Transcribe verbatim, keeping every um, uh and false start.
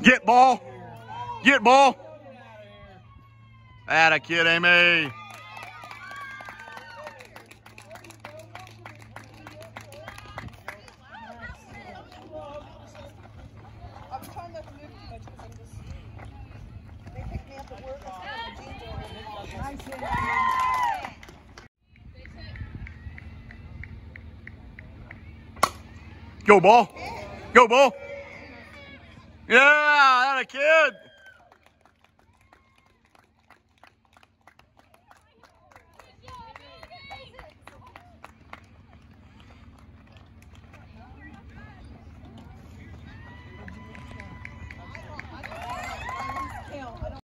Get ball. Get ball. Atta kid, Amy. Go ball. Go ball. Yeah, that a kid.